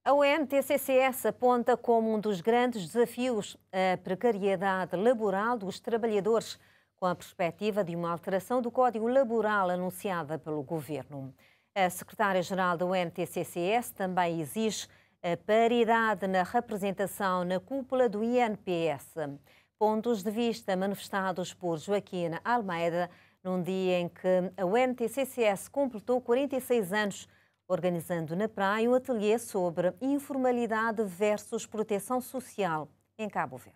A UNTCCS aponta como um dos grandes desafios a precariedade laboral dos trabalhadores, com a perspectiva de uma alteração do Código Laboral anunciada pelo Governo. A secretária-geral da UNTCCS também exige a paridade na representação na cúpula do INPS. Pontos de vista manifestados por Joaquina Almeida num dia em que a UNTCCS completou 46 anos, organizando na praia um ateliê sobre informalidade versus proteção social em Cabo Verde.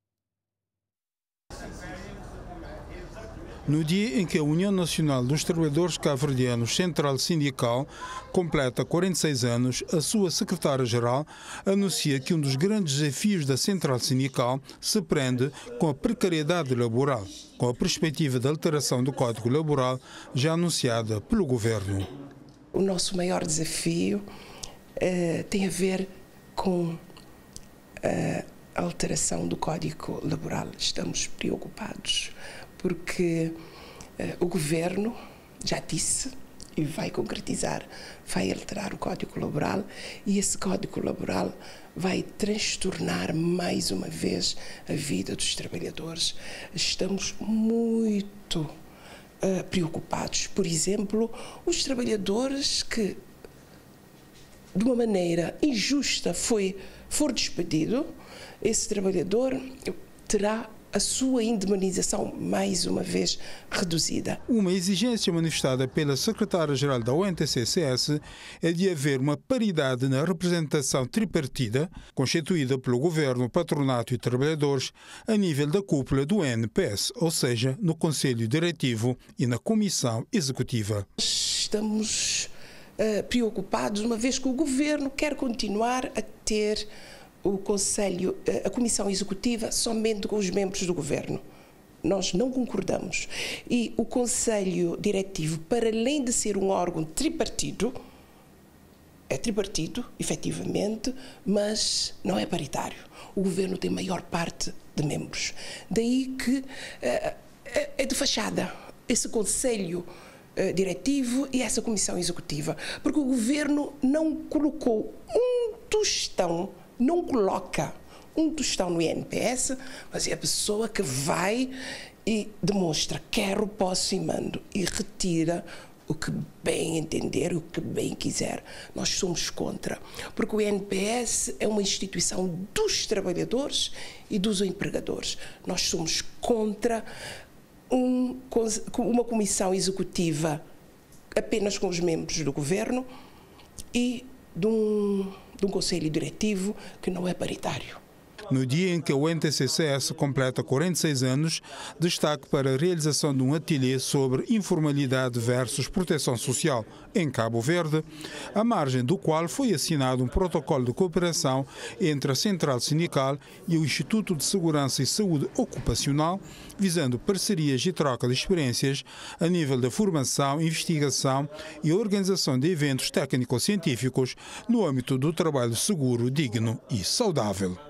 No dia em que a União Nacional dos Trabalhadores Cabo-Verdianos Central Sindical completa 46 anos, a sua secretária-geral anuncia que um dos grandes desafios da Central Sindical se prende com a precariedade laboral, com a perspectiva da alteração do Código Laboral já anunciada pelo Governo. O nosso maior desafio tem a ver com a alteração do Código Laboral. Estamos preocupados porque o Governo já disse e vai concretizar, vai alterar o Código Laboral e esse Código Laboral vai transtornar mais uma vez a vida dos trabalhadores. Estamos muito preocupados. Por exemplo, os trabalhadores que, de uma maneira injusta, for despedido, esse trabalhador terá a sua indemnização mais uma vez reduzida. Uma exigência manifestada pela secretária-geral da UNTCCS é de haver uma paridade na representação tripartida, constituída pelo Governo, Patronato e Trabalhadores, a nível da cúpula do INPS, ou seja, no Conselho Diretivo e na Comissão Executiva. Estamos preocupados, uma vez que o Governo quer continuar a ter o Conselho, a Comissão Executiva somente com os membros do Governo. Nós não concordamos. E o Conselho Diretivo, para além de ser um órgão tripartido, é tripartido, efetivamente, mas não é paritário. O Governo tem maior parte de membros. Daí que é de fachada esse Conselho Diretivo e essa Comissão Executiva, porque o Governo não colocou não coloca um tostão no INPS, mas é a pessoa que vai e demonstra quero, posso e mando e retira o que bem entender, o que bem quiser. Nós somos contra, porque o INPS é uma instituição dos trabalhadores e dos empregadores. Nós somos contra uma comissão executiva apenas com os membros do Governo e de um conselho diretivo que não é paritário. No dia em que a UNTCCS completa 46 anos, destaque para a realização de um ateliê sobre informalidade versus proteção social em Cabo Verde, à margem do qual foi assinado um protocolo de cooperação entre a Central Sindical e o Instituto de Segurança e Saúde Ocupacional, visando parcerias e troca de experiências a nível da formação, investigação e organização de eventos técnico-científicos no âmbito do trabalho seguro, digno e saudável.